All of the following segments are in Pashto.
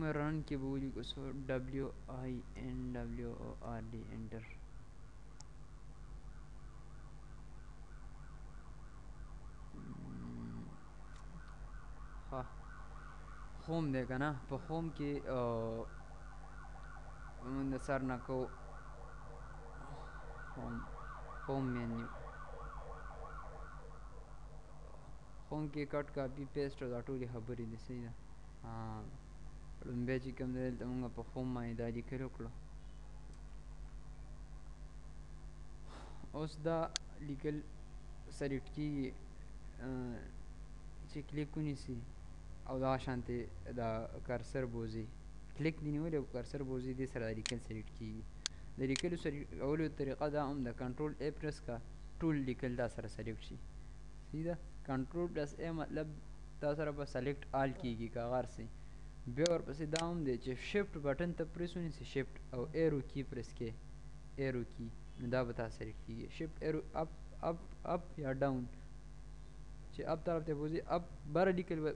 کوم رن کې به ولیکو سو WINWORD انټر. ها هوم دی که نه په هوم کې موږ د سر نه کو هوم مینیو هوم کې کټ کاپي پیسټ او دا ټولې خبرې دي صحیح ده. لومبی چې کوم دی دلته مونږ په هوم باندې دا لیکل وکړو. اوس دا لیکل سلیکټ کېږي چې کلیک ونیسي او دا شانتې دا کرسر بوځي کلیک دې نیولې او کرسر بوځي دې سره دا لیکل سلیکټ کېږي. د لیکلو اولو طریقه دا هم د کنټرول A پرس کا ټول لیکل دا سره سلیکټ شي صحیح ده. کنټرول پلس A مطلب دا سره به سلیکټ آل کېږي کاغار سي. بیا ورپسې دا هم دی چې شفټ بټن ته پریس ونیسي شفټ او ایرو کی پریس کې ایرو کی نو دا به تا سلیکټ کېږي. شفټ ایرو اپ اپ اپ یا ډاون چې اپ طرف ته بوځي اپ بره لیکل به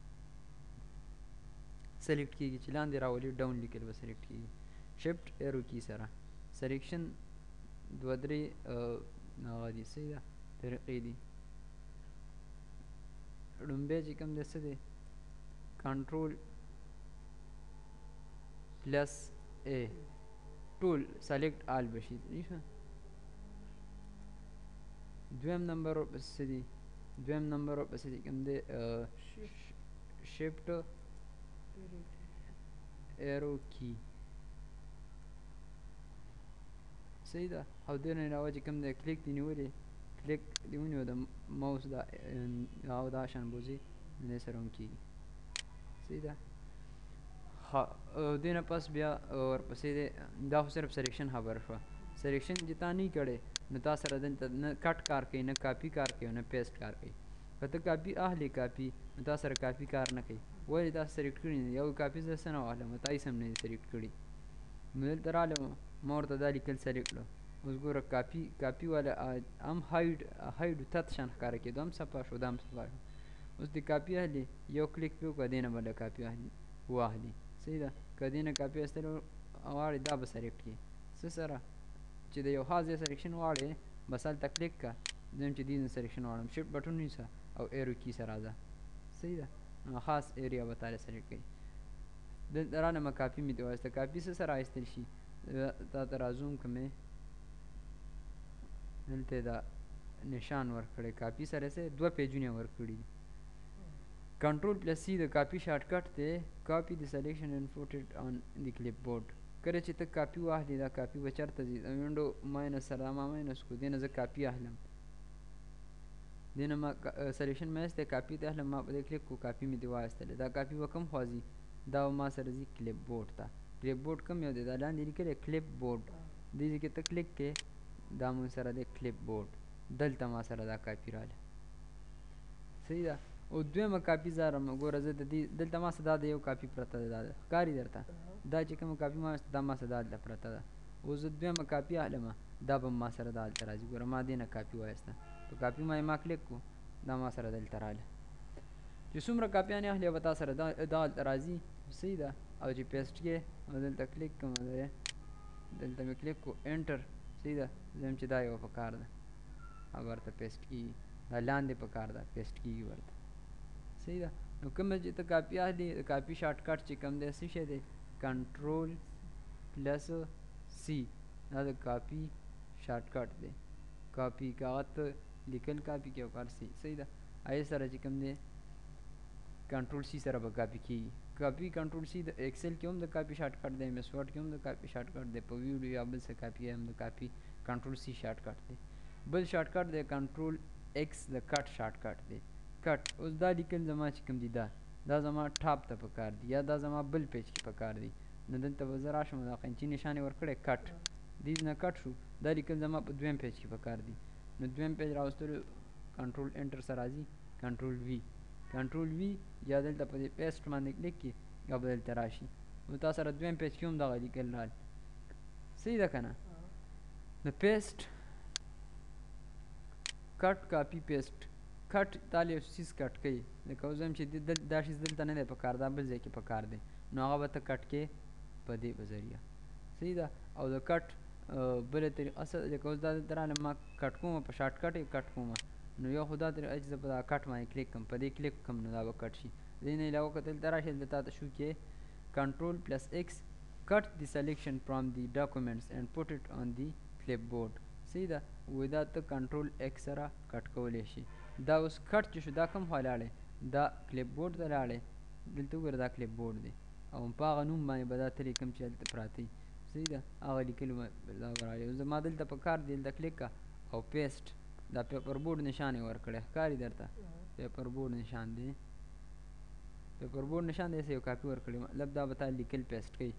سلیکټ کېږي چې لاندې راولي ډاون لیکل به سلیکټ کېږي. شفټ ایرو کی سره سلیکشن دوه درې هغه دي صحیح ده طریقې دي. لومبی چې کوم دی څه دی کنټرول پلس A ټول سلیکټ آل بشي. دویم نمبر ورپسې څه دي دویم نمبر ورپسې چې کوم دی شفټ ایرو کی صحیح ده. او دې نه علاوه چې کوم دی کلیک دې نیولې کلیک دې ونیو د ماوس دا او دا شان بوځي دې سره هم کېږي صحیح ده. دې نه پس بیا ورپسې دی دا خو صرف سلیکشن خبره شوه. سلیکشن چې تا نه کړی نو تا سره دلته نه کټ کار کوي نه کاپي کار کوي نه پیسټ کار کوي. که ته کاپي اخلې کاپي نو تا سره کاپي کار نه کوي. ولې تا سلیکټ کړي نه یو کاپي زه څه نه واخلم تا یې سم نه دي سلیکټ کړي. نو دلته رالم ما ورته دا لیکل سلیکټ کړو. اوس ګوره کاپي والا هم هایډ تت شان ښکاره کېدو هم صفا شو دا هم صفا شو. اوس دې کاپي اخلي یو کلیک پې وکړه دې نه به له کاپي واخلي صحیح ده. که دې نه کاپي اخیستل غواړې دا به سلیکټ کړي څه سره چې د یو خاص ځای سلیکشن غواړې بس هلته کلیک کړه. زم چې دې نه سلیکشن غواړم شفټ بټن ونیسه او ایرو کی سره راځه صحیح ده. خاص ایریا به تاله سلیکټ کوي. دلته رانه کاپي مې دې وایسته کاپي څه سره ایستل شي تا ته رازوم که مې دلته دا نشان ورکړی کاپي سره څه دوه پیجونه ورکړي دي. کنټرول پلس C د کاپي شارټ کټ دی. کاپي د سلیکشن اینډ پوټ اټ آن د کلیپ بورډ. کله چې ته کاپي واخلې دا کاپي به چېرته ځي وینډو ماینس سره ما ماینس کړو دې نه زه کاپي اخلم دې نه ما سلیکشن مې ایستی کاپي ته اخلم ما په دې کلیک کړو کاپي مې دې وایستلی. دا کاپي به کوم خوا ځي دا ما سره ځي کلیپ بورډ ته. کلیپ بورډ کوم یو دی دا لاندې لیکلی کلیپ بورډ دې ځای کې ته کلیک کې دا مون سره دی کلیپ بورډ دلته ما سره دا کاپي راله صحیح ده. او دویمه کاپي زارم ګوره زه د دې دلته ما سره دا د یو کاپي پرته ده دا ښکاري درته دا چې کومه کاپي ما دا ما سره دا هلته پرته ده. اوس زه دویمه کاپي اخلم دا به ما سره دا هلته راځي ګوره ما دې نه کاپي وایسته په کاپي ما کلیک کړو دا ما سره دلته راله. چې څومره کاپیانې اخلي به تا سره دا هلته راځي صحیح ده. او چې پیسټ کې او دلته کلیک کوم دلته مې کلیک کړو انټر صحیح ده. زه چې دا یو پکار ده او ورته پیسټ کېږي دا لاندې پکار ده پیسټ کېږي ورته صحیح ده. نو کومه چې ته کاپي اخلي د کاپي شارټ کټ چې کوم دی څه شی دی کنټرول پلس C دا د کاپي شارټ کټ دی. کاپي کاغذ ته لیکل کاپي کې او کار صحیح ده. هغې سره چې کوم دی کنټرول C سره به کاپي کېږي. کاپي کنټرول C د ایکسل کې هم د کاپي شارټ کټ دی MS ورډ کې هم د کاپي شارټ کټ دی په ویډیو یا بل څه کاپي هم د کاپي کنټرول C شارټ کټ دی. بل شارټ کټ دی کنټرول X د کټ شارټ کټ دی کټ. اوس دا لیکل زما چې کوم دي دا زما ټاپ ته پکار دي یا دا زما بل پیج کې پکار دي نو دلته به زه راشم دا قینچي نشان یې ورکړی کټ دې نه کټ شو دا لیکل زما په دویم پیج کې پکار دي. نو دویم پیج راوستلو کنټرول انټر سره راځي کنټرول V یا دلته په دې پیسټ باندې کلیک کړي یا به دلته راشي نو تا سره دویم پیج کې هم دغه لیکل رال صحیح ده که نه. نو پیسټ کټ کاپي پیسټ کټ تاله یو سیس کټ کوي لکه اوس هم چې دا شیز دلته نه دی په کار دا بل ځای کې په کار دی نو هغه به ته کټ کې په دې په ذریعه صحیح ده او د کټ بله طریقه څه لکه اوس دا دلته راغله ما کټ کومه په شارټ کټ یې کټ کومه نو یو خو دا طریقه چې زه په دا کټ باندې کلیک کړم په دې کلیک کړم نو دا به کټ شي دې نه علاوه که دلته راشي دلته تا ته شو کې کنټرول پلس ایکس cut the selection from the documents and put it on the clipboard صحیح ده وایي دا ته کنټرول ایکس سره کټ کولی شي دا اوس کټ چې شو دا کوم خوا لاړی دا کلیپ بورډ ته لاړی دلته وګوره دا کلیپ بورډ دی او په هغه نوم باندې به دا ته لیکم چې هلته پراته وي صحیح ده هغه لیکلو دا به راغلی اوس زما دلته په کار دی دلته کلیک کړه او پیسټ دا پیپر بورډ نشان یې ورکړی ښکاري درته پیپر بورډ نشان دی پیپر بورډ نشان دی یو کاپي ورکړی مطلب دا به تا لیکل پیسټ کوي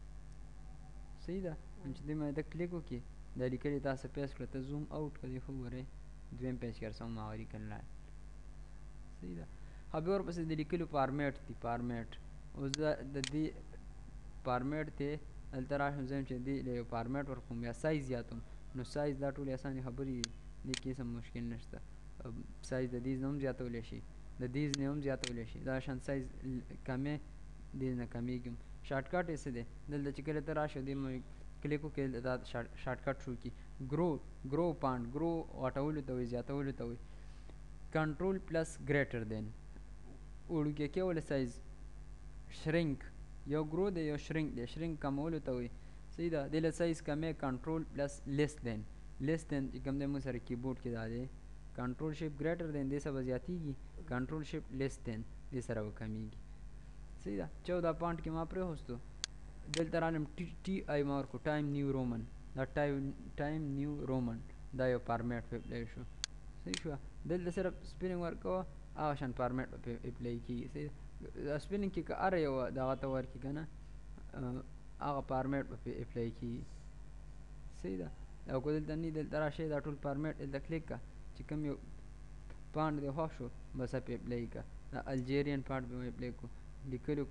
صحیح ده چې دې باندې ته کلیک وکړي دا لیکل یې تاسو پیسټ کړه ته زوم اوټ کړئ خو وګورئ دویم پیج کې هر څه هم هغه لیکل راغلی صحیح ده ښه بیا ورپسې د لیکلو فارمیټ دی فارمیټ اوس د دې فارمیټ دی دلته راشم زه یم چې دې له یو فارمیټ ورکوم یا سایز زیاتوم نو سایز دا ټولې اسانې خبرې دي دې کې هېڅ مشکل نشته سایز د دې نه هم زیاتولی شي د دې نه هم زیاتولی شي دا شان سایز کمې دې نه کمیږي شارټ کټ یې څه دی دلته چې کله ته راشې دې کلیک وکړې دا شارټ کټ شو کړي ګرو پانډ ګرو غټولو ته وایي زیاتولو ته وایي کنټرول پلس ګریټر دین وړوکی کولو سایز شرینک یو ګرو دی یو شرینک دی شرینک کمولو ته وایي صحیح ده دې له سایز کمې کنټرول پلس لیس دین چې کوم دی موږ سره کیبورډ کې دا دی کنټرول شیپ ګریټر دین دې سره به زیاتېږي کنټرول شیپ لیس دین دې سره به کمیږي صحیح ده 14 پوینټ کې ما پرېښوستو دلته رالم ټي آی ما ورکړو ټایم نیو رومن دا ټایم نیو رومن دا یو فارمیټ په اپلای شو صحیح شوه دلته صرف سپیلنګ ورکوه هغه شان فارمیټ په اپلای کېږي صحیح سپیلنګ کې که هر یو دغه ته ورکړي که نه هغه فارمیټ په اپلای کېږي صحیح ده او که دلته نه دلته راشئ دا ټول فارمیټ دلته کلیک کړه چې کوم یو پاڼ دی خوښ شو بس په اپلای کړه دا الجیرین پاڼ به مې اپلای کړو لیکلو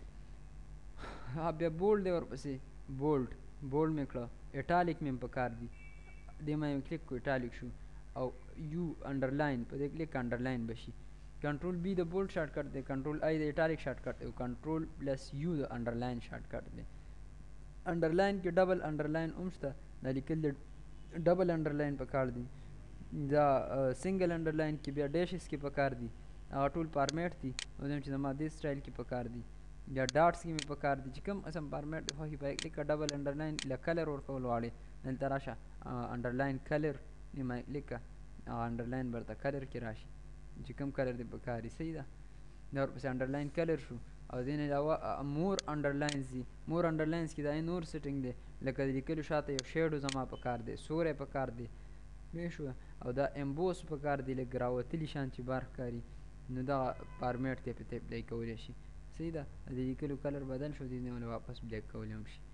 بیا بولډ دی ورپسې بولډ مې کړه اټالیک مې په کار دي دې ما کلیک کړو اټالیک شو او یو انډرلاین په دې کلیک انډرلاین به شي کنټرول بی د بولډ شارټ کټ دی کنټرول آی د اټالیک شارټ کټ دی کنټرول پلس یو د انډرلاین شارټ کټ دی انډرلاین کې ډبل انډرلاین هم شته دا لیکل د ډبل انډرلاین په کار دي دا سنګل انډرلاین کې بیا ډیشز کې په کار دي هغه ټول فارمیټ دي اوس هم چې زما دې سټایل کې په کار دي یا ډاټس کې مې په کار دي چې کوم قسم فارمیټ دی خوښي په کلیک ډبل انډرلاین له کلر ورکول غواړې دلته راشه انډرلاین کلر یې ما کلیک کړه هغه انډرلاین به درته کلر کې راشي چې کوم کلر دی په کار دي صحیح ده دا ورپسې انډرلاین کلر شو او دې نه علاوه مور انډرلاینز دي مور انډرلاینز کې دا نور سیټینګ دی لکه د لیکلو شاته یو شیډو زما په کار دی سوری په کار دی پوه شوه او دا امبوس په کار دی لکه راوتلي شان چې بار ښکاري نو دغه فارمیټ ته په اپلای کولی شي صحیح ده د لیکلو کلر بدل شو دې نه واپس بلیک کولی هم شي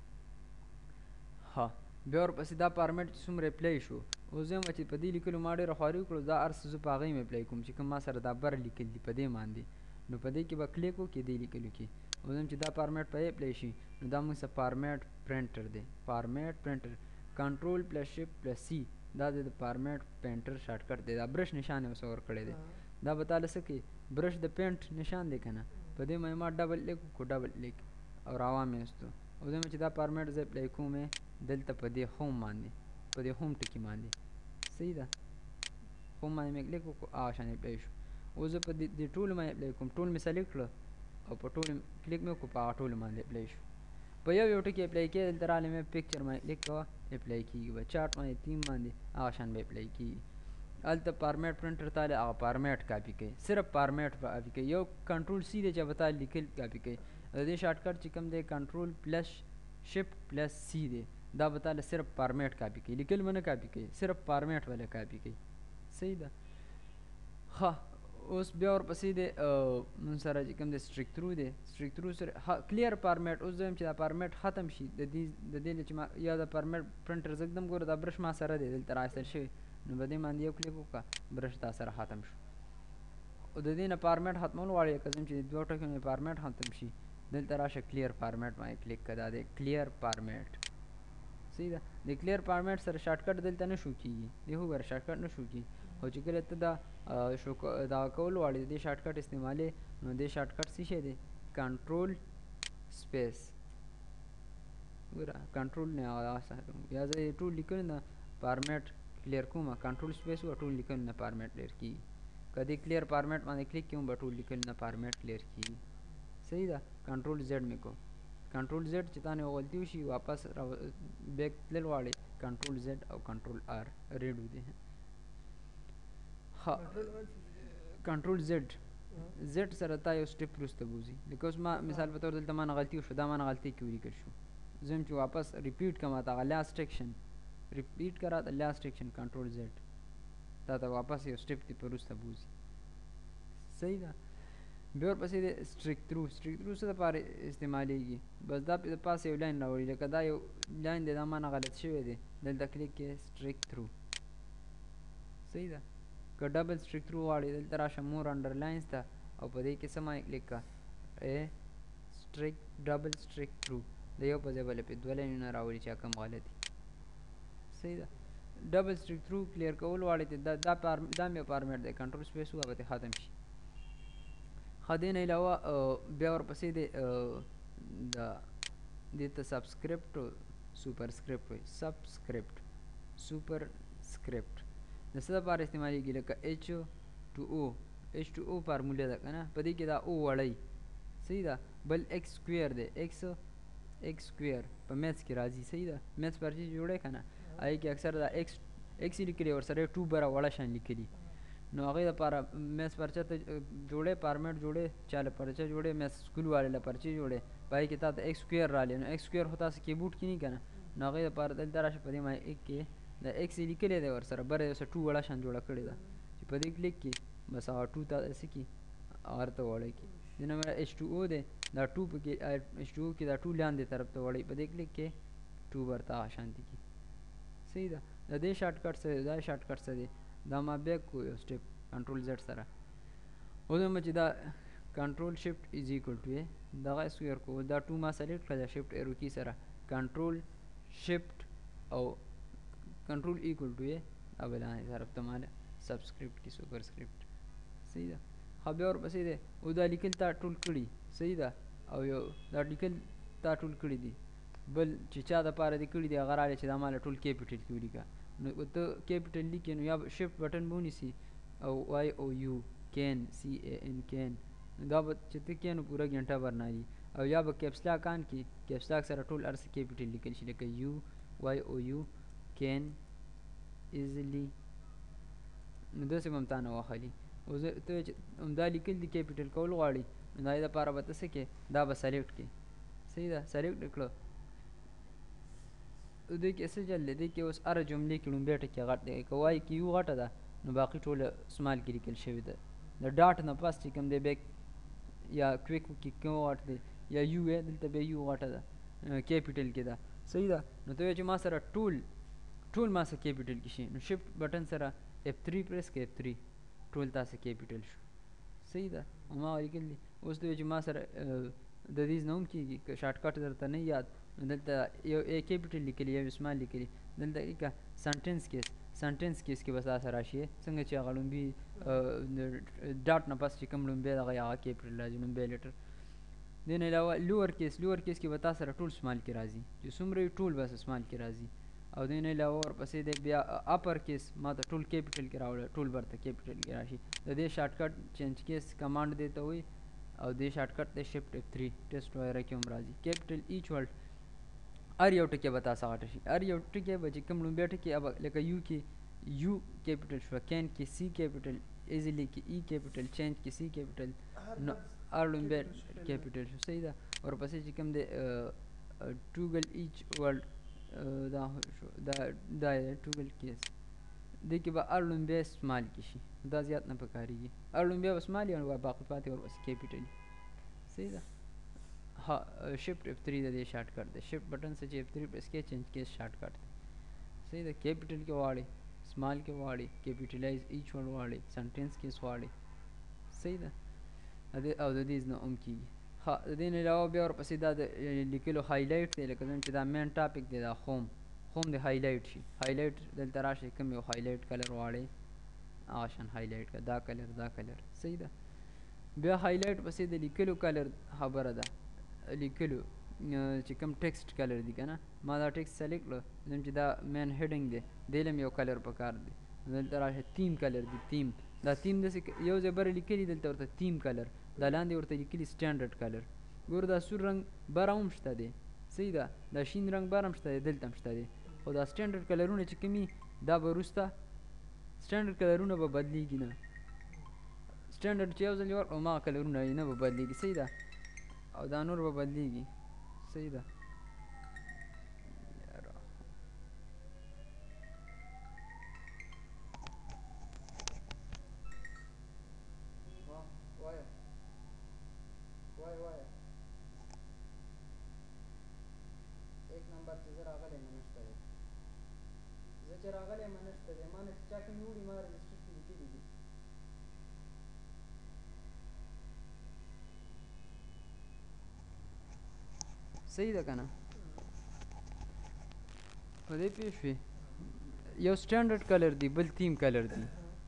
ها بیا ورپسې دا فارمیټ چې څومره اپلای شو اوس زه یم چې په دې لیکلو ما ډېره خواري وکړو دا هر څه زه په هغې م اپلای کوم چې کوم ما سره دا بر لیکل دي په دې باندې نو په دې کې به کلیک وکړي دې لیکلو کې اوس هم چې دا فارمیټ په اپلای شي نو دا موږ سره فارمیټ پرنټر دی فارمیټ پرنټر کنټرول پلس شیفټ پلس سی دا د فارمیټ پینټر شارټ کټ دی دا برش نشان یې اوس ورکړی دی دا به تاله څه کوي برش د پینټ نشان دی که نه په دې باندې ما ډبل لیک وکړو ډبل لیک او راوامیستو اوس هم چې دا فارمیټ زه اپلای کوم دلته په دې ہوم باندې په دې ہوم ټکي باندې صحیح ده ہوم باندې مې کلیک وکړو هغه شان اپلای شو اوس زه په دې ټولو باندې اپلای کوم ټول مې سلیکټ کړه او په ټولو کلیک مې وکړو په هغه ټولو باندې اپلای شو په یو ټکي اپلای کېږي دلته راغلی مې پکچر باندې کلیک کوه اپلای کېږي به چارټ باندې تیم باندې هغه شان به اپلای کېږي هلته فارمیټ پرنټر تاله هغه فارمیټ کاپي کوي صرف فارمیټ به کاپي کوي یو کنټرول سی دی چې به تا لیکل کاپي کوي د دې شارټ کټ چې کوم دی کنټرول پلس شفټ پلس سی دی دا به تاله صرف فارمیټ کاپي کوي لیکل به نه کاپي کوي صرف فارمیټ به کاپي کوي صحیح ده ښه اوس بیا ورپسې دی مونږ سره چې کوم دی سټریک تھرو دی سټریک تھرو سره کلیر فارمیټ اوس دویم چې دا فارمیټ ختم شي د دې نه چې ما یا د فارمیټ پرنټر زه اکدم ګوره دا برش ما سره دی دلته راایستل شوی نو په دې باندې یو کلیک وکړه برش تا سره ختم شو او د دې نه فارمیټ ختمول غواړې که زم چې دوه ټکو مې فارمیټ ختم شي دلته راشه کلیر فارمیټ باندې کلیک کړه دا دی کلیر فارمیټ صحیح ده د کلیر فارمیټ سره شارټ کټ دلته نه شو کېږي دی خو ګوره شارټ کټ نه شو کېږي خو چې کله ته دا دا کول غواړې د دې شارټ کټ استعمالې نو دې شارټ کټ څه شی دی کنټرول سپیس ګوره کنټرول نه هغه ساتم یا زه یې ټول لیکل نه فارمیټ کلیر کوم کنټرول سپیس و ټول لیکل نه فارمیټ کلیر کیږي کدی کلیر فارمیټ باندې کلیک کوم به ټول لیکل نه فارمیټ کلیر کیږي صحیح ده کنټرول زیډ مې کو کنټرول زیډ چې تا نه غلطي وشي واپس بیک تلل غواړې کنټرول زیډ او کنټرول آر ریډ ودی ها کنټرول زیډ زیډ سره تا یو سټپ وروسته بوزي لکه اوس ما مثال په تور دلته ما نه غلطي وشو دا ما نه غلطي کې ولیکل شو زم چې واپس ریپیټ کما تا لاست سیکشن ریپیټ کرا تا لاست سیکشن کنټرول زیډ تا ته واپس یو سټپ تی پروسته بوزي صحیح ده بیا ورپسې د سټریک تھرو څه دپاره استعمالیږي بس دا د پاسه یو لاین راوړي لکه دا یو لاین دی دا ما نه غلط شوی دی دلته کلیک کې سټریک تھرو صحیح ده که ډبل سټریک تھرو غواړې دلته راشه مور انډرلاینز ته او په دې کې څه باندې کلیک کړه سټریک ډبل سټریک تھرو د یو په ځای بله پې دوه لاینونه راولي چې کوم غلطي صحیح ده ډبل سټریک تھرو کلیر کول غواړې دا مې فارمیټ دی کنټرول سپیس ووهه به ختم شي ښه دې نه علاوه بیا ورپسې دې ته سبسکرپټ سوپر سکرپټ وایي سبسکرپټ سوپر سکرپټ د څه دپاره استعمالیږي لکه H2O فارموله ده که نه په دې کې دا او وړی صحیح ده بل ایکس سکویر دی ایکس سکویر په میتھس کې راځي صحیح ده میتھس پرچې جوړی که نه هغې کې اکثر دا ایکس لیکلي ورسره ټو بره وړه شان لیکلي نو هغې دپاره میتھس پرچه ته جوړی فارمیټ جوړی چا له پرچه جوړی میتھس سکول والے له پرچې جوړی په هغې کې تا ته ایکس سکویر رالی نو ایکس سکویر خو تاسو کیبورډ کې نه که نه نو هغې دپاره دلته راشه په دې باندې ایک کې د ایکس یې لیکلی دی ورسره بره یو څه ټو وړه شان جوړه کړې ده چې په دې کلیک کې بس هغه ټو ته څه کړي هغه ته وړی کړي دې نه H2O دی دا ټو پکې H2O کې دا ټو لاندې طرف ته وړی په دې کلیک کې ټو ورته هغه شانتي کړي صحیح ده د دې شارټ کټ څه دی دا شارټ کټ څه دی دا ما بیک کو یو سټپ کنټرول زیډ سره اوس هم چې دا کنټرول شفټ از ایکول ټو دغه سکویر کو دا ټو ما سلیکټ کړه شفټ ایرو کی سره کنټرول شفټ او کنټرول ایکول ټو او بلانې طرف ته مال سبسکرپټ کی سوپر سکرپټ صحیح ده خو بیا ورپسې دی او دا لیکل تا ټول کړي صحیح ده او یو دا لیکل تا ټول کړي دي بل چې چا دپاره دې کړي دي هغه راغلی چې دا ماله ټول کیپیټل کې ولیکه نو ته کیپیټل لیکې نو یا شفټ بټن به ونیسي او واي او یو کین CAN کین دا به چې ته کې نو پوره ګنټه برنایي او یا به کیپس لاک آن کړي کیپس لاک سره ټول هر څه کیپیټل لیکل شي لکه یو واي او یو کین ایزلی نو داسې به هم تا نه واخلي او زه ته چې همدا لیکل دي کیپیټل کول غواړي نو د هغې دپاره به ته څه کې دا به سلیکټ کړي صحیح ده سلیکټ کړه دې کې څه چل دی دې کې اوس هره جملې کې لومبی ټکي غټ دی که وایي کې یو غټه ده نو باقي ټوله سمال کې لیکل شوي ده د ډاټ نه پس چې کوم دی بیک یا کویک کې کوم غټ دی یا یو دی دلته بیا یو غټه ده کیپیټل کې ده صحیح ده نو ته وایې چې ما سره ټول ما سره کیپیټل کې شي نو شفټ بټن سره F3 پریس کې F3 ټول تاسو کیپیټل شو صحیح ده ما لیکل دي اوس ته چې ما سره د دې نه هم کېږي که شارټ کټ درته نه یاد دلته یو کیپیټل لیکلی یو سمال لیکلی دلته که سنټنس کیس کې بس تاسو راشي څنګه چې هغه لومبي ډاټ نه پس چې کوم لومبی دغه هغه کیپیټل راځي لومبی لیټر دې نه علاوه لوور کیس کې به تاسو سره ټول سمال کې راځي چې څومره ټول بس سمال کې راځي او دې نه علاوه ورپسې د بیا اپر کیس ما ته ټول کیپیټل کې راوړل ټول برته کیپیټل کې راشي د دې شارټ کټ چینج کیس کمانډ دی ته وایي او دې شارټ کټ دی شفټ F3 ټیسټ وغیره کې هم راځي کیپیټل ایچ ورډ هر یو ټکی به تاسو غټه شي هر یو ټکی به چې کوم لومبی ټکی अब لکه یو کې یو کیپیټل شو کین کې سی کیپیټل ایزیلی کې ای کیپیټل چینج کې سی کیپیټل نو هر لومبی کیپیټل شو صحیح ده ورپسې چې کوم دی ټوګل ایچ ورډ دا شو دا ټوګل کیس دې کې به هر لومبی سمال کې شي دا زیات نه پکارېږي هر لومبی به سمال او باقي پاتې ورپسې کیپیټل صحیح ده ها شفټ F3 د دې شارټ کټ دی شفټ بټن سے چې F3 پریس کې چینج کیس شارټ کټ دی صحیح ده کیپیټل کې واړی سمال کې واړی کیپیټلایز ایچ ورډ واړی سنټنس کې واړی صحیح ده او د دې نه هم کېږي ها د دې نه علاوه بیا ورپسې دا د لیکلو هایلایټ دی لکه څنګه چې دا مین ټاپک دی دا هوم د هایلایټ شي هایلایټ دلته راشي کوم یو هایلایټ کلر واړی آشان هایلایټ کا دا کلر صحیح ده. بیا هایلایټ پسې د لیکلو کلر خبره ده، لیکلو چې کوم ټیکسټ کلر دی که نه، ما دا ټیکسټ سلیکټ کړه زم چې دا مین هیډینګ دی دی له یو کلر پکار دی، دلته راشه تیم کلر دی، تیم دا تیم داسې یو ځای بره لیکلي دلته ورته تیم کلر، دا لاندې ورته لیکلي سټینډرډ کلر. ګوره دا سور رنګ بره هم شته دی صحیح ده، دا شین رنګ بره هم شته دی، دلته هم شته دی، خو دا سټینډرډ کلرونه چې کوم دا به وروسته سټینډرډ کلرونه به بدلیږي نه، سټینډرډ چې یو ځل یې ورکړو هماغه کلرونه یې نه به بدلیږي صحیح ده، او دا نور به بدلیږي صحیح ده. एक नंबर چې زه راغلی یم نشته دی، زه چې راغلی یم نشته دی، ما نه چې چا کومې وړي ما رجسټر کې لیکلي دي. صحیح ده که نه؟ په دې پوه شوې؟ یو سټینډرډ کلر دی بل تیم کلر دی.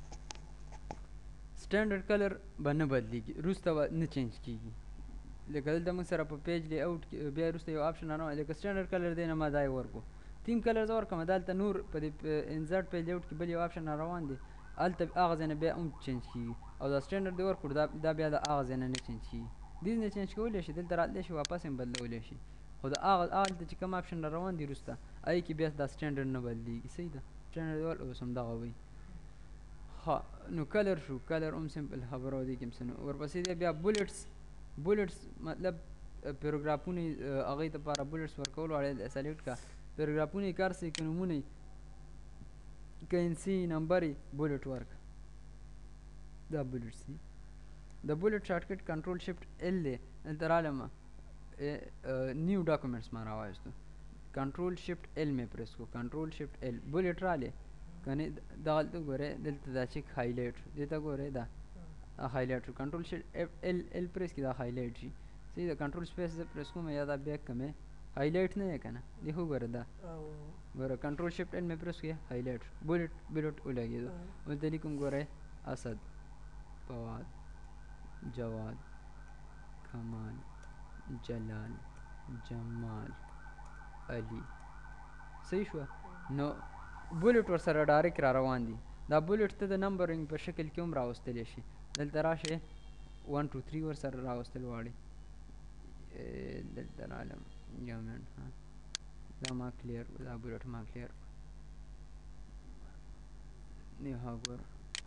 سټینډرډ کلر به نه بدلیږي، وروسته به نه چینج کېږي، لکه دلته موږ سره په پیج لی اوټ کې بیا وروسته یو آپشن رانه لکه سټینډرډ کلر دی نه ما دا یې ورکړو، تیم کلر زه ورکړم دلته نور په دې انزرټ پیج لی اوټ کې بل یو آپشن را روان دی، هلته هغه ځای نه بیا هم چینج کېږي، او دا سټینډرډ دی ورکړو دا بیا د هغه ځای نه نه چینج کېږي، دې نه چینج کولی شي، دلته راتلی شي واپس هم بدلولی شي، خو د هغلته چې کوم آپشن را روان دي وروسته هغې کې بیا دا سټینډرډ نه بدلېږي صحیح ده. سټینډرډ دی ورکړو اوس همدغه وایي. ها نو کلر شو، کلر هم سمپل خبره و دې کې هم څه نه، ورپسې دی بیا بولټس مطلب پیراګرافونه هغې دپاره بولټس ورکول غواړي سلیکټ کا، پیراګرافونه یې کار صحیح که نومونه یې کرنسي نمبر یې بولټ ورکړه، دا بولټس دي. د بولټ شارټکټ کنټرول شفټ ایل دی، دلته رالم نیو ډاکومنټس ما راوایستو، کنټرول شفټ ایل مې پریس کړو، کنټرول شفټ ایل بولټ رالی کنې دغلته ګورئ دلته دا چې هایلایټ شو، دې ته ګورئ دا هایلایټ شو، کنټرول شفټ ایل پریس کړي دا هایلایټ شي صحیح ده. کنټرول سپیس زه پریس کوم یا دا بیک کړم هایلایټ نه یې که نه، دې خو ګوره دا ګوره کنټرول شفټ ایل مې پریس کړي هایلایټ شو، بولټ ولګېدو، دلته لیکم ګورئ اسد، فواد، جواد، کمال، جلال، جمال، علي صحیح شوه. نو بولټ ورسره ډایرکټ را روان دي، دا بولټ ته د نمبرنګ په شکل کې هم راوستلی شي، دلته راشئ 1 2 3 ورسره راوستل غواړي، دلته رالم یو منټ ها دا ما کلیر دا بولټ ما کلیر نه ها ګوره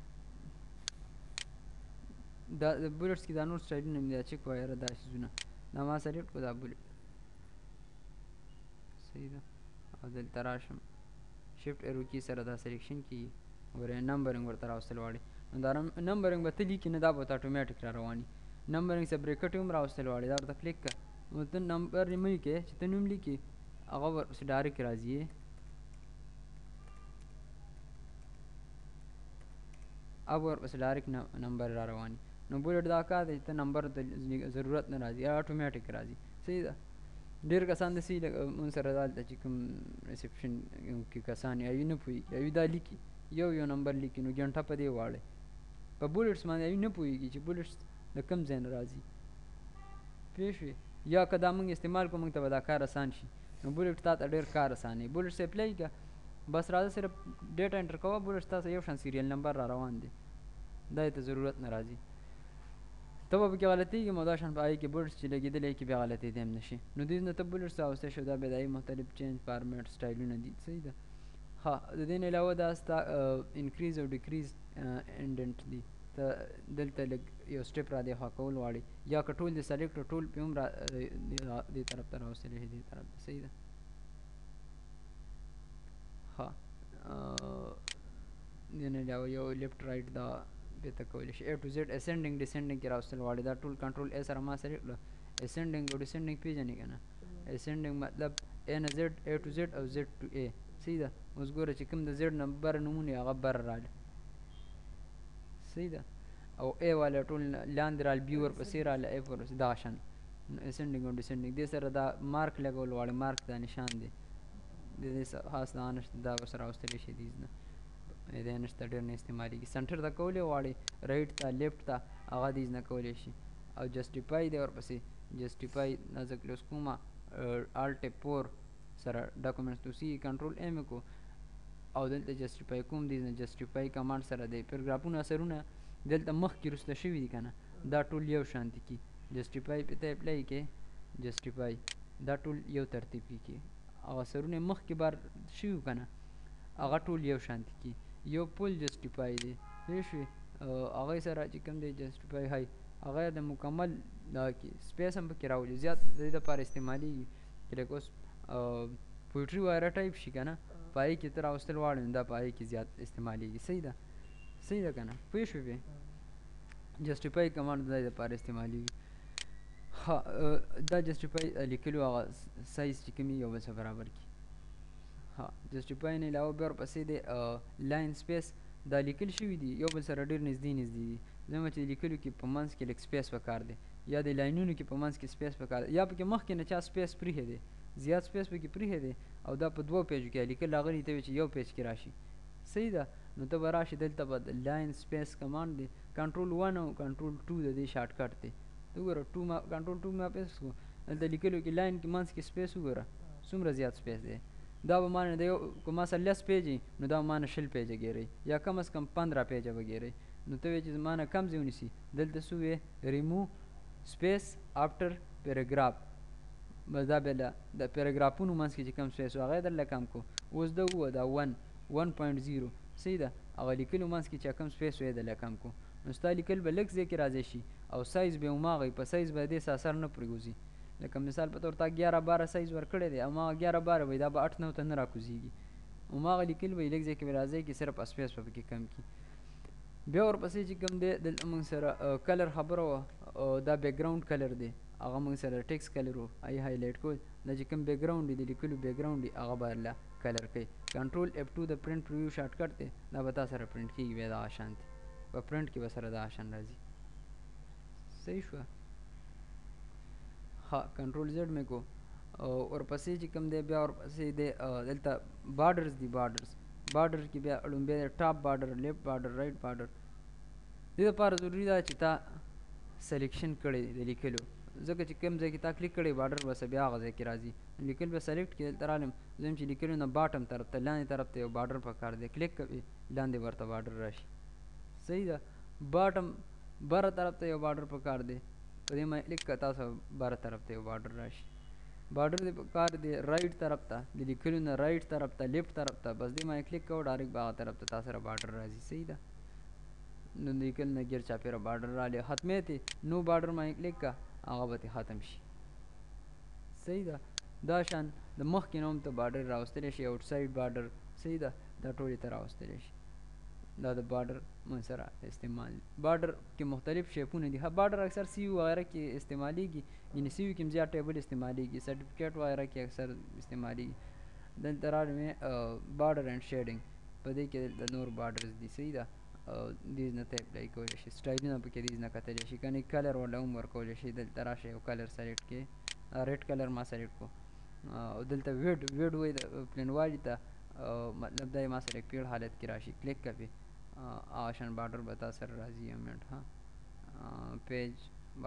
دا د بولټس کې دا نور سټایلونه مې دا چک وایره دا شیزونه دا ما سلیکټ کړو دا بولټ صحیح ده، او دلته راشم شفټ ایرو کی سره دا سلیکشن کېږي ګورئ نمبرنګ ورته راوستل غواړي، نو دا نمبرنګ به ته لیکي نه دا به ورته اټومیټک را رواني، نمبرنګ سره بریکټ هم راوستل غواړي دا ورته کلیک کړه، نو ته نمبر یې مه لیکې چې ته نوم لیکې هغه ورپسې ډایرکټ راځي، अब ورپسې ډایرکټ نمبر را رواني، نو بولټ دا کار دی چې ته نمبر ته ضرورت نه راځي اټومیټک راځي صحیح ده. ډېر کسان داسې مونږ سره دلته چې کوم ریسپشن کې کسان یې نه پوهېږي یوي دا لیکي یو نمبر لیکي نو ګنټه په دې واړئ، په بولټس باندې یوي نه پوهېږي چې بولټس د کوم ځای نه راځي پوه شوې، یا که دا مونږ استعمال کړو مونږ ته به دا کار اسان شي، نو بولټ تا ته ډېر کار اسانوي، بولټس اپلای کړه بس راځه صرف ډیټا انټر کوه، بولټس تاسو یو شان سیریل نمبر را روان دی، دا یې ته ضرورت نه راځي، ته به پکې غلطېږي او دا شان په هغې کې بولټس چې لګېدلی کې بیا غلطېدی هم نه شي، نو دې نه ته بولټس راوستی شو دا بیا د هغې مختلف چینج فارمیټ سټایلونه دي صحیح ده. ها د دې نه علاوه دا ستا انکریز او ډیکریز انډنټ دي، ته دلته لږ یو سټیپ را دې خوا کول غواړي، یا که ټول دې سلیکټ ټول پې هم دې طرف ته راوستلی شي دې طرف ته صحیح ده. ها دې نه علاوه یو لیفټ رایټ دا بیرته کولی شي، A to Z اسینډنګ ډسینډنګ کې راوستل غواړي، دا ټول کنټرول A سره ما سلیکټ کړه، اسینډنګ او ډسینډنګ پېژنې که نه، اسینډنګ مطلب A نه Z A to Z او Z to A صحیح ده. اوس ګوره چې کوم د Z نمبر نومونه هغه بر راله صحیح ده، او A والا ټول لاندې راله B ورپسې راله F ورپسې دغه شان اسینډنګ او ډسینډنګ، دې سره دا مارک لګول غواړي، مارک دا نشان دی د دې خاص دا نشته دا ورسره راوستلی شي دیز نه. دا نشته ډېر نه استعمالېږي سنټر ته کولی غواړي رایټ ته لیفټ ته هغه دیز نه کولی شي او جسټیفای دی ورپسې جسټیفای دا زه کلوز کومه الټ پور سره ډاکومنټس تو سی کنټرول ایم کو او دلته جسټیفای کوم دیز نه جسټیفای کمانډ سره دی پیراګرافونه اثرونه دلته مخکې وروسته شوي دي که نه دا ټول یو شانتي کی جسټیفای پې ته اپلای کې جسټیفای دا ټول یو ترتیب کې او اثرونه مخکې بار شوي که نه هغه ټول یو شانتي کی یو پول جسټیفای دی پوه شوې هغې سره چې کوم دی جسټیفای هی هغه د مکمل دا کې سپیس هم پکې راولي زیات د دې دپاره استعمالېږي چې لکه اوس پویټري وغیره ټایپ شي که نه په هغې کې ته راوستل غواړې نو دا په هغې کې زیات استعمالېږي صحیح ده که نه پوه شوې بې جسټیفای کمانډ د دې دپاره استعمالېږي ها دا جسټیفای لیکلو هغه سایز چې کوم یو بل سره برابر کړي ها جسټیفای نه علاوه بیا ورپسې د لاین سپیس دا لیکل شوي دي یو بل سره ډېر نږدې دي ځکه چې لیکلو کې په منځ کې لږ سپیس پکار دی یا د لاینونو کې په منځ کې سپیس پکار دی یا پکې مخکې نه چا سپیس پرېښی دی زیات سپیس پکې پرېښی دی او دا په دوو پیجو کې لیکل راغلي ته وي چې یو پیج کې راشي صحیح ده نو ته به راشي دلته به د لاین سپیس کمانډ دی کنټرول 1 او کنټرول 2 د دې شارټ کټ دی ته وګوره کنټرول 2 ما پیس کړو دلته لیکلو کې لاین کې منځ کې سپیس وګوره څومره زیات سپیس دی دا به مانه د یو که ما سره 10 پیجې نو دا به مانه 20 پیجه ګیرئ یا کم از کم 15 پیجه به ګیرئ نو ته وایې چې زما نه کم ځای ونیسي دلته څه وې ریمو سپیس آفټر پیراګراف بس دا بیا د پیراګرافونو منځ کې چې کم سپیس و هغه یې درله کم کړو اوس دا ووه دا 1.0 صحیح ده هغه لیکلو منځ کې چې کم سپیس و یې درله کم کړو نو ستا لیکل به لږ ځای کې راځی شي او سایز به هماغه په سایز به دې څه اثر نه پرېږدي لکه مثال په طور ته 11-12 سایز ورکړی دی هماغه 11-12 وایي دا به 8-9 ته نه راکوزېږي هماغه لیکل به یې لږ ځای کې به راځی کې صرف سپیس به پکې کم کړي بیا ورپسې چې کوم دی دلته موږ سره کلر خبره وه دا بیکګراؤنډ کلر دی هغه موږ سره ټیکس کلر و هغې هایلایټ کول دا چې کوم بیکګراؤنډ دی د لیکلو بیکګراؤنډ دی هغه به له کلر کوي کنټرول F2 د پرنټ پریویو شارټ کټ دی دا به تا سره پرنټ کېږي بیا دغه شان دی په پرنټ کې به سره دغه شان راځي صحیح شوه ها کنټرول زیډ مې کو ورپسې چې کوم دی بیا ورپسې دی دلته بارډرز دي بارډر کې بیا لومبی دی ټاپ بارډر لیفټ بارډر رایټ بارډر دې دپاره ضروري ده چې تا سلیکشن کړی د لیکلو ځکه چې کوم ځای کې تا کلیک کړی بارډر بس بیا هغه ځای کې راځي لیکل به سلیکټ کې دلته رالم زه چې لیکلو نه باټم طرف ته لاندې طرف ته یو بارډر پکار دی کلیک کوي لاندې ورته بارډر راشي صحیح ده باټم بره طرف ته یو بارډر پکار دی په دې باندې کلیک کړه تاسو بره طرف ته یو بارډر راشي بارډر دې پکار دی رایټ طرف ته د لیکلو نه رایټ طرف ته لیفټ طرف ته بس دې باندې کلیک کوو ډایرکټ به هغه طرف ته تا سره بارډر راځي صحیح ده نو لیکل نه ګیر چاپېره بارډر رالی ختمې ته نو بارډر باندې کلیک کړه هغه به ختم شي صحیح ده دا شان د مخکې نه هم ته بارډر راوستلی شي آوټ سایډ بارډر صحیح ده دا ټول یې ته راوستلی شي دا د بارډر من سره استعمال بارډر کې مختلف شیپونه دي بارډر اکثر سی یو وغیره کې استعمالیږي یعنی سی یو کې هم زیات ټیبل استعمالیږي سرټیفکیټ وغیره کې اکثر استعمالیږي دلته راغلی مې بارډر اینډ شیډنګ په دې کې د نور بارډرز دي صحیح ده دیز نه ته اپلای کولی شي سټایلونه پکې دیز نه کتلی شي کنې کلر ورله هم ورکولی شي دلته راشه یو کلر سلیکټ کې ریډ کلر ما سلیکټ کو او دلته ویډ وایي د پلینوالي ته مطلب دا یې ما سره پیړ حالت کې راشي کلیک کوي آشان بارډر به تا سره راځي یو منټ ها پیج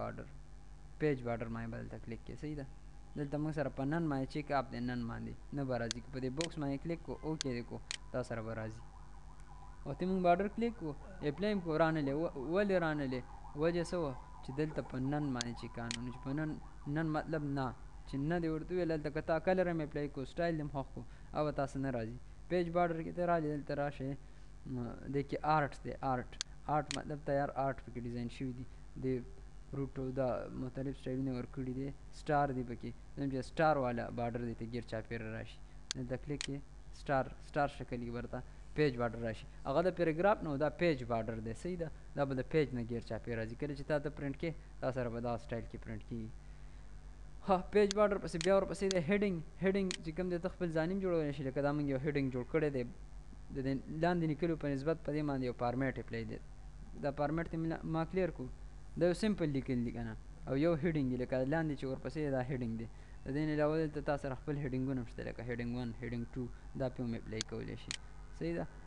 بارډر باندې به دلته کلیک کې صحیح ده دلته موږ سره په نن باندې چیک اپ دی نن باندې نه به راځي که په دې بوکس باندې کلیک کو اوکې دی کو تا سره به راځي او ته موږ بارډر کلیک کو اپلای هم کو رانلې ولې رانلې وجه څه وه چې دلته په نن باندې چې کانو نو چې په نن مطلب نه چې نه دی ورته ویل دلته که تا کلر هم اپلای کو سټایل هم خوښ کو او تاسو نه راځي پیج بارډر کې ته راځي دلته راشئ دې کې آرټ دی آرټ مطلب تیار آرټ پکې ډیزاین شوي دي د روټو دا مختلف سټایلونه ورکړي دي سټار دی پکې چې سټار والا بارډر دی ته ګیر چاپېره راشي دلته کلیک کې سټار شکل کې ورته پیج بارډر راشي هغه د پیراګراف نه دا پیج بارډر دی صحیح ده دا به د پیج نه ګیر چاپېره راځي کله چې تا ته پرنټ کې تا سره به دا سټایل کې پرنټ کېږي ها پیج بارډر پسې بیا ورپسې د هیډینګ چې کوم دی ته خپل ځانیم جوړولی شي لکه دا موږ یو هیډینګ جوړ کړی دی د لاندې لیکلو په نسبت په دې باندې یو فارمیټ اپلای دی دا فارمیټ ته ما کلیر کړو دا یو سمپل لیکل دي که نه او یو هیډینګ دی لکه لاندې چې ورپسې دا هیډینګ دی د دې نه علاوه دلته تا سره خپل هیډینګونه هم شته لکه هیډینګ 1 هیډینګ 2 دا پې هم اپلای کولی شي صحیح ده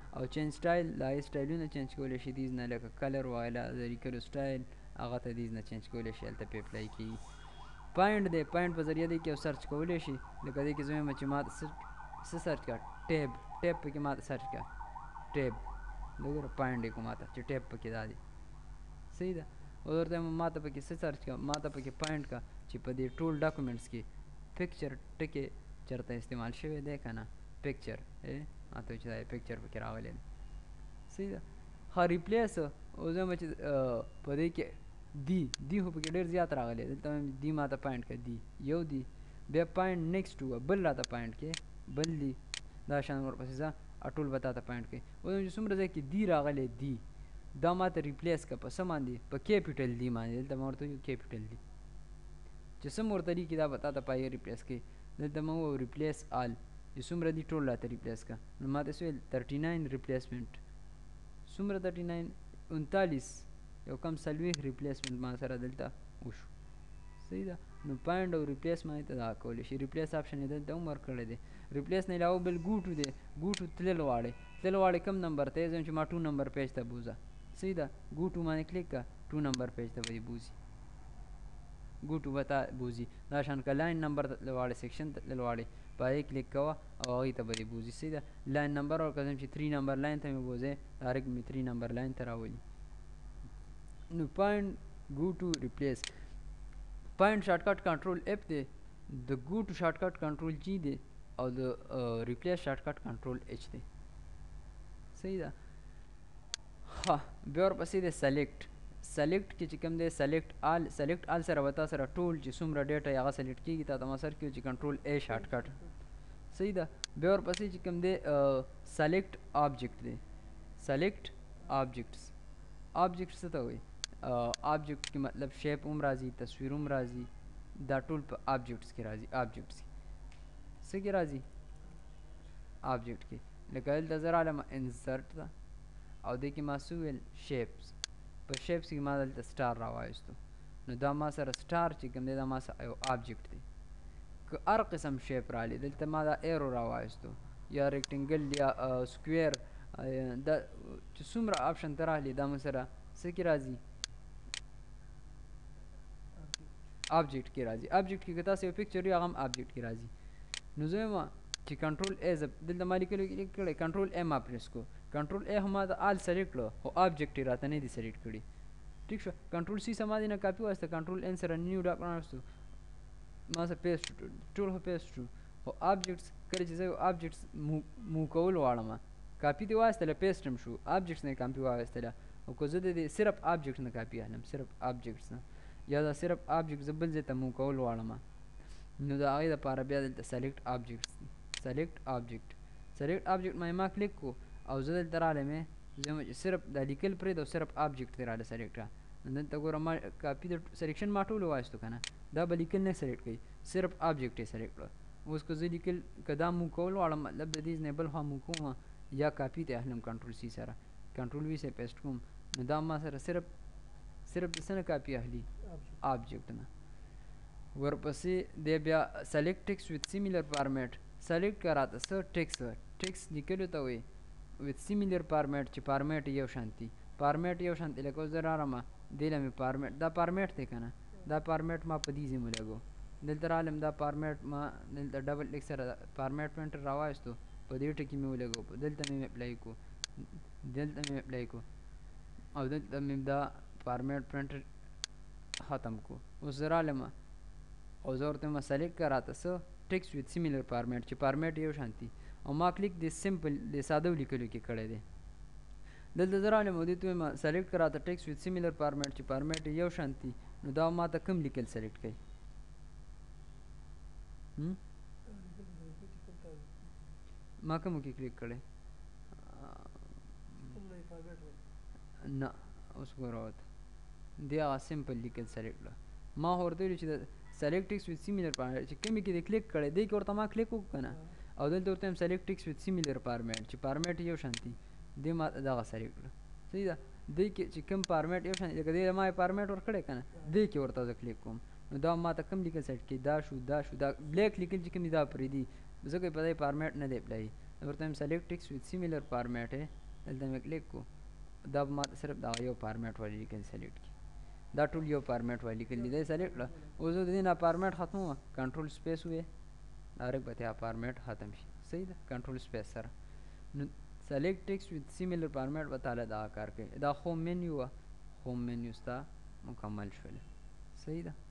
او چینج سټایل دا سټایلونه چینج کولی شي دیز نه لکه کلر وغیره د ریکلو سټایل هغه ته دیز نه چینج کولی شي هلته پې اپلای کېږي پاینټ دی پاینټ په ذریعه دی کې یو سرچ کولی شي لکه دی کې زه وایم چې ما څه سرچ کړه ټیب پکې ما ته سرچ کړه ټیب دا ګوره پاینټ دی کو ما ته چې ټیب پکې دا دی صحیح ده او درته ما ته پکې څه سرچ کړه ما ته پکې پاینټ کړه چې په دې ټول ډاکومنټس کې پکچر ټکې چېرته استعمال شوی دی که نه پکچر ما ته چې دا پکچر پکې راغلی دی صحیح ده ښه ریپلیس اوس وایم چې په دې کې دی خو پکې ډېر زیات راغلی دلته وایم دی ما ته پاینټ کړه دی یو دی بیا پاینټ نیکسټ وه بل راته پاینټ کې بل دی دا شان ورپسې ځه ټول به تا ته پاینټ کوي اوس چې څومره ځای کې دی راغلی دی دا ما ته ریپلیس کړه په څه باندې په کیپیټل دی باندې دلته ما ورته ویو کیپیټل دی چې څه مو ورته لیکي دا به تا ته پایې ریپلیس کوي دلته ما وویل ریپلیس آل چې څومره دي ټول راته ریپلیس کړه نو ما ته څه ویل 39 ریپلیسمنټ څومره 39 39 یو کم 40 ریپلیسمنټ ما سره دلته وشو صحیح ده نو پاینټ او ریپلیس باندې ته دا کولی شي ریپلیس آپشن یې دلته هم ورکړی دی ریپلیس نه علاوه بل ګوټو دی ګوټو تلل غواړي کم نمبر ته یې چې ما 2 نمبر پیج ته بوځه صحیح ده ګوټو باندې کلیک کړه 2 نمبر پیج ته به یې بوځي ګوټو به تا بوځي دا شان که لاین نمبر ته تلل غواړې سیکشن ته تلل غواړې په هغې کلیک کوه او هغې ته به دې بوځي صحیح ده لاین نمبر ورکړم چې 3 نمبر لاین ته مې بوځې ډایرکټ مې 3 نمبر لاین ته راولي نو پاینټ ګو ټو ریپلیس پاینټ شارټکټ کنټرول اف دی د ګو ټو شارټکټ کنټرول جی دی او د ریپلیس شارټکټ کنټرول ایچ دی صحیح ده ها بیا ورپسې دی سلیکټ کې چې کوم دی سلیکټ آل سره به تا سره ټول چې څومره ډیټا هغه سلیکټ کېږي تا ته ما سر کړي چې کنټرول ای شارټکټ صحیح ده بیا ورپسې چې کوم دی سلیکټ آبجیکټ دی سلیکټ آبجیکټس څه ته وایي آبجیکټ کې مطلب شیپ هم راځي تصویر هم راځي دا ټول په آبجیکټس کې راځي څه کې راځي آبجیکټ کې لکه دلته زه رالم انسرټ ته او دې کې ما څه وویل شیپس په شیپس کې ما دلته سټار راوایستو نو دا ما سره سټار چې کوم دی دا ما سره یو آبجیکټ دی که هر قسم شیپ رالی دلته ما دا ایرو راوایستو یا ریکټنګل یا سکویر دا چې څومره آپشن ته راغلي دا مو سره څه کې راځي آبجیکټ کې راځي آبجیکټ کې که تاسو یو پکچر وي هغه هم آبجیکټ کې راځي نو زه وایم چې کنټرول ای دلته ما لیکلی کړی کنټرول ای ما پریس کو کنټرول ای هم ما د آل سلیکټ کړو خو آبجیکټ یې راته نه دي سلیکټ کړي ټیک شو کنټرول سی سما دې نه کاپي واسطه کنټرول ان سره نیو ډاکومنټ واسطو ما سره پیسټ ټول خو پیسټ شو خو آبجیکټس کله چې زه یو آبجیکټس مو کول غواړم کاپي دې واستله پیسټ هم شو آبجیکټس نه کاپي واستله او که زه د صرف آبجیکټس نه کاپي اخلم صرف آبجیکټس نه یا دا صرف آبجیکټ زه بل ځای ته مو کول غواړم نو د هغې دپاره بیا دلته سلیکټ آبجیکټس سلیکټ آبجیکټ ما کلیک کو او زه دلته راغلی مې زه چې صرف دا لیکل پرېږده او صرف آبجیکټ دی راله سلیکټ کړه نو دلته ګوره ما کاپي د سلیکشن ما ټول وایستو که نه دا به لیکل نه سلیکټ کوي صرف آبجیکټ یې سلیکټ کړه اوس که زه لیکل که دا مو کول غواړم مطلب د دې نه بل خوا مو کوم یا کاپي ته اخلم کنټرول سی سره کنټرول وي سره پیسټ کوم نو دا ما سره صرف د څه نه کاپي اخلي آبجیکټ نه ورپسې دی بیا سلیکټ ټیکس ویت سیمیلر فارمیټ سلیکټ که راته څه ټیکس لیکلو ته وایي ویت سیمیلر فارمیټ چې فارمیټ یو شانتي لکه اوس زه رالم دې له مې فارمیټ دا فارمیټ دی که نه دا فارمیټ ما په دې ځای مو لګو دلته رالم دا فارمیټ ما دلته ډبل کلیک سره فارمیټ پرنټر راوایستو په دې ټکي مې ولګو دلته مې اپلای کو او دلته مې دا فارمیټ پرنټر ختم کو اوس زه رالم او زه ورته ما سلیکټ که راته څه ټیکس ویت سیمیلر فارمیټ چې فارمیټ یو شانتي او ما کلیک د سمپل د ساده لیکلو کې کړی دی دلته زه رالم او دې ته وایم سلیکټ که راته ټیکس ویت سیمیلر فارمیټ چې فارمیټ یو شانتي نو دا ما ته کوم لیکل سلیکټ کوي ما کومو کې کلیک کړی نه اوس ګوره ورته دی هغه سمپل لیکل سلیکټ کړه ما ورته ویلي چې د سلیکټ ټیکس ویت سیمیلر فارمیټ چې کومې کې د کلیک کړی دی کې ورته ما کلیک وکړو که نه او دلته ورته وایم سلیکټ ټیکس ویت سیمیلر فارمیټ چې فارمیټ یو شانتي دی ما دغه سلیکټ کړه صحیح ده دی کې چې کوم فارمیټ یو شانتي لکه دی ما یې فارمیټ ورکړی که نه دی کې ورته زه کلیک کوم نو دا ما ته کوم لیکل سیټ کړي دا شو دا بلیک لیکل چې کوم دي دا پرېږدي ځکه په دې فارمیټ نه دی اپلای ورته هم سلیکټ ټیکس وذ سیمیلر فارمیټ ہے دلته مې کلیک کو دا ما صرف دا یو فارمیټ والی لیکل سلیکټ کی دا ټول یو فارمیټ والی لیکل دی سلیکټ کړه اوس د دې نه فارمیټ ختمو کنټرول سپیس وې ډایرکټ به ته فارمیټ ختم شي صحیح ده کنټرول سپیس سره نو سلیکټ ټیکس وذ سیمیلر فارمیټ به تعالی دا کار کوي دا هوم منیو هوم منیو ستا مکمل شول صحیح ده